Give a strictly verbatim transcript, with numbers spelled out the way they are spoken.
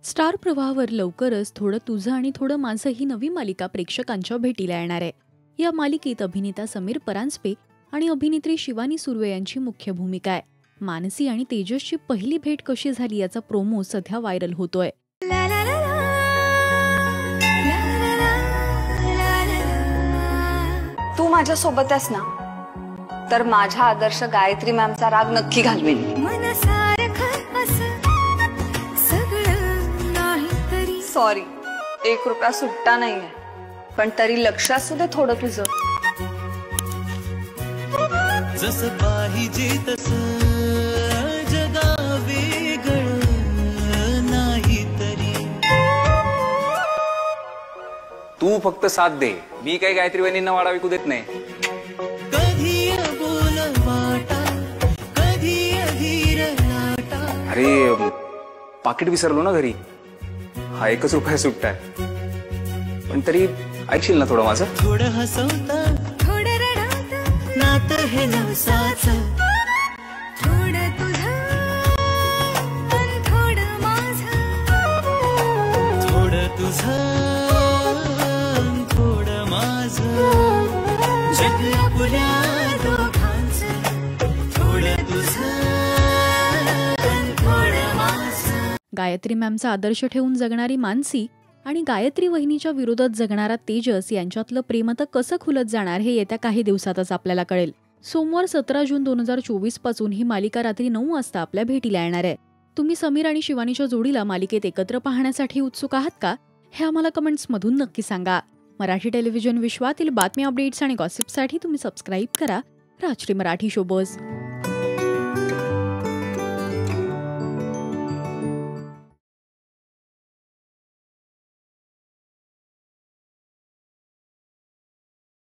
Star प्रवाहावर लवकरच थोडं तुझं आणि थोडं माझं ही नवी मालिका प्रेक्षकांच्या भेटीला येणार आहे. या मालिकेत अभिनेता समीर परांजपे आणि अभिनेत्री शिवानी सुर्वे यांची मुख्य भूमिका आहे. मानसी आणि तेजसची पहिली भेट कशी झाली याचा प्रोमो सध्या व्हायरल होतोय. तू माझ्या सोबत आहेस ना, तर माझ्या आदर्श गायत्री मॅमचा राग नक्की घालवेन. सॉरी, एक रुपया सुट्टा नाहीये, पण तरी लक्ष असू दे थोडं तुझं. जसं पाहिजे तसं जगा वेगळं नाही तरी. तू फक्त साथ दे, मी काही गायत्री वहिनींना वाडा विकू देत नाही. कधी बोल वाटा, कधी अधीर लाटा. अरे पाकिट विसरलो ना घरी, हा एकच रुपया सुट्टा आहे, पण तरी ऐकशील ना थोडं माझं. थोडं हसवता, थोडं रडवता, नातं हे नवसाचं. थोडं तुझं आणि थोडं माझं, थोडं तुझं आणि थोडं माझं. जग आपल्या दोघांचं, थोडं तुझं आणि थोडं माझं. गायत्री मॅमचा आदर्श ठेवून जगणारी मानसी आणि गायत्री वहिनीच्या विरोधात जगणारा तेजस यांच्यातलं प्रेम आता कसं खुलत जाणार हे येत्या काही दिवसातच आपल्याला कळेल. सोमवार सतरा जून दोन हजार चोवीस पासून ही मालिका रात्री नऊ वाजता आपल्या भेटीला येणार आहे. तुम्ही समीर आणि शिवानीच्या जोडीला मालिकेत एकत्र पाहण्यासाठी उत्सुक आहात का? हे आम्हाला कमेंट्स मधून नक्की सांगा. मराठी टेलिव्हिजन विश्वातील बातमी, अपडेट्स आणि गॉसिपसाठी तुम्ही सबस्क्राईब करा राजश्री मराठी शोबज.